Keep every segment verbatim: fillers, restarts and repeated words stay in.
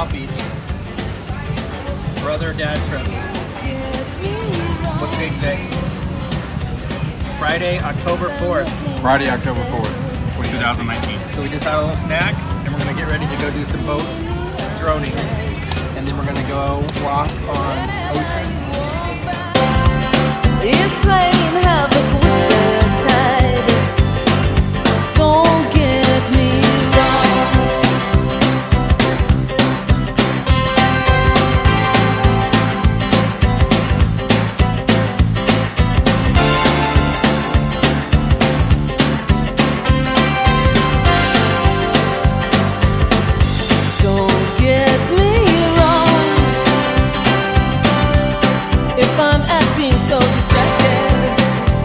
South Beach. Brother dad trip. What's the big day? Friday, October fourth. Friday, October fourth, two thousand nineteen. So we just had a little snack, and we're gonna get ready to go do some boat droning, and then we're gonna go walk on ocean. Is playing havoc with the tide. Don't get me wrong. Don't get me wrong. If I'm acting so distracted,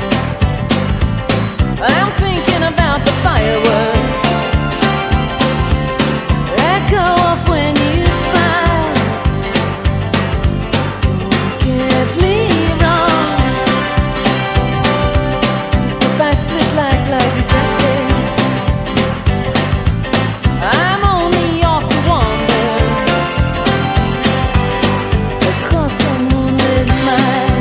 I'm thinking about the fireworks that go off when you smile. Don't get me wrong. If I split like light reflected, I'm only off to wander across some moonlit mile.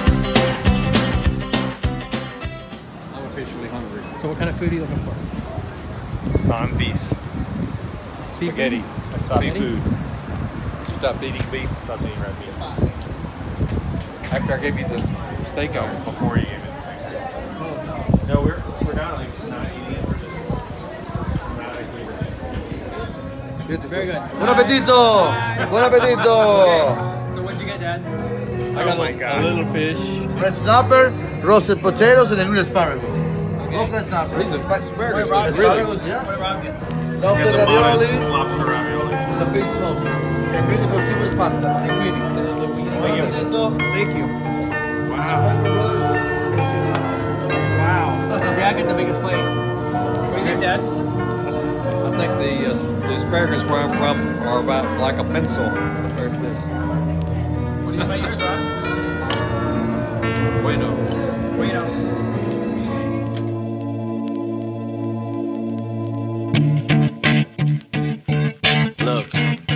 I'm officially hungry. So what kind of food are you looking for? Non-beef. Seafood? Spaghetti. Spaghetti? Seafood. Stop eating beef. Stop eating red meat. After I gave you the steak on Before you gave it. No, we're we're not like not eating it. We're just automatically Beautiful. Very good. Buon appetito! Buon appetito! So what'd you get, Dad? I got Oh my a, God. a little fish. Red snapper, roasted potatoes, and a green asparagus. Local snapper. These are asparagus. Asparagus, Really? yeah. What about you? Lobster the modest ravioli, lobster ravioli. the beef sauce, and beautiful seafood pasta, linguine. Buon appetito. Thank you. Wow. Wow. Yeah, I get the biggest plate. What do you think, Dad? I think the, uh, the asparagus where I'm from are about like a pencil compared to this. What do you think about yours, Rob? Bueno. Bueno. Look,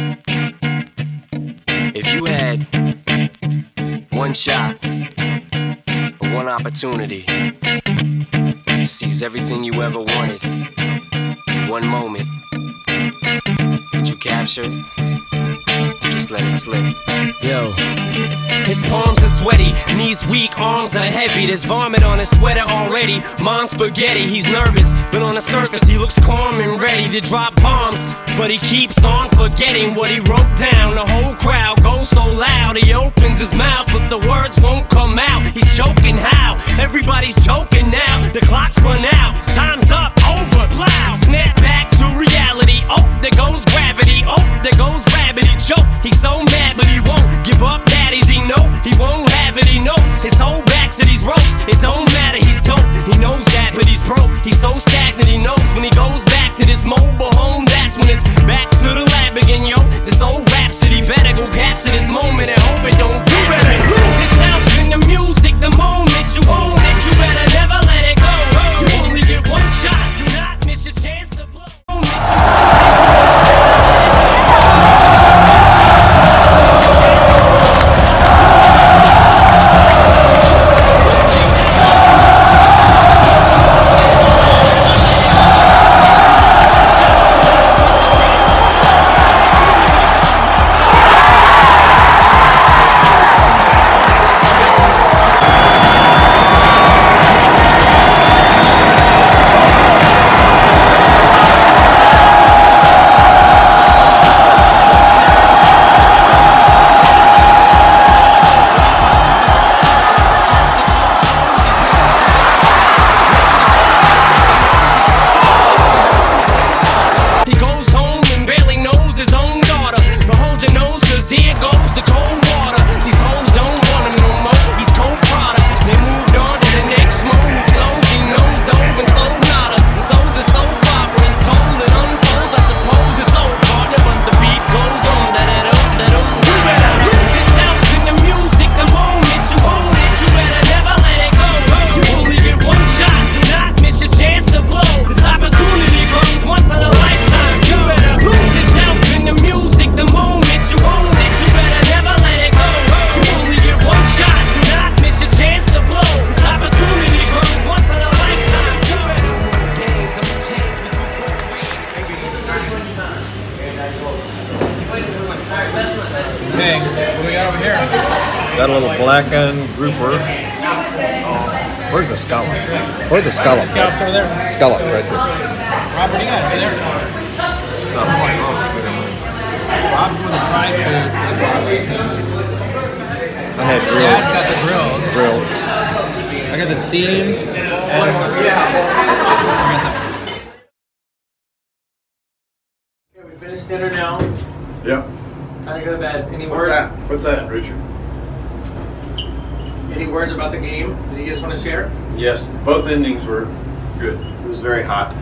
if you had one shot or one opportunity to seize everything you ever wanted in one moment, would you capture it? Or just let it slip? Yo. His palms are sweaty, knees weak, arms are heavy. There's vomit on his sweater already. Mom's spaghetti, he's nervous, but on the surface he looks calm and ready to drop bombs. But he keeps on forgetting what he wrote down. The whole crowd goes so loud, he opens his mouth, but the words won't come out. He's choking how? Everybody's choking now. The clock's run out, time's up, over, plow. Snap back to reality, oh, there goes gravity. Oh, there goes rabbit, he choke. He's so mad, but he won't give up. Daddies, he know he won't have it, he knows his whole back to these ropes. It don't matter, he's dope, he knows that, but he's broke. He's so stagnant, he knows when he goes back to this mobile home, that's when it's back to the lab again, yo. This old rhapsody better go capture this moment and hope it don't you better lose yourself in the music the moment you own it. You better never let it go. You only get one shot, do not miss your chance to blow. Here goes the cold water. These hoes don't want him no more. He's cold product. They moved on to the next move. Flows, he knows dove and sold nada. Sold the soap opera is told. It unfolds. I suppose it's old partner, but the beat goes on. Da da da da da. You better lose yourself in the music the moment you own it. You better never let it go. You only get one shot. Do not miss your chance to blow. This opportunity comes once in a lifetime. You better lose yourself in the music the moment. Okay, what do we got over here? Got a little blackened grouper. Where's the scallop? Where's the scallop? Scallops over there. Scallop right there. Rob, what do you got over there? Stuff. Rob's with the fried food. I had grilled. Dad's got the grilled. Grilled. I got the steam. And okay, we finished dinner now. Yep. Time to go to bed. Any What's words? that? What's that, Richard? Any words about the game that you guys want to share? Yes, both endings were good. It was very hot.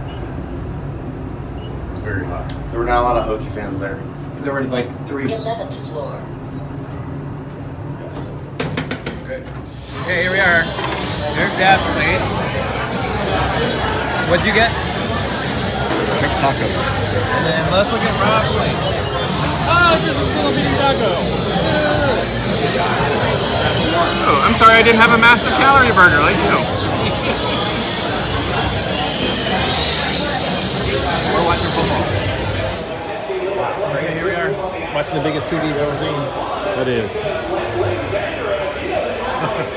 It was very hot. There were not a lot of Hokie fans there. There were like three. eleventh floor. Okay, here we are. Here's Dad's plate. What'd you get? Shrimp taco. And then let's look at Rob's plate. Oh, it's just a little bitty taco. Oh, I'm sorry I didn't have a massive calorie burger like you. We're watching football. Okay, here we are. Watching the biggest two D you've ever seen. That is.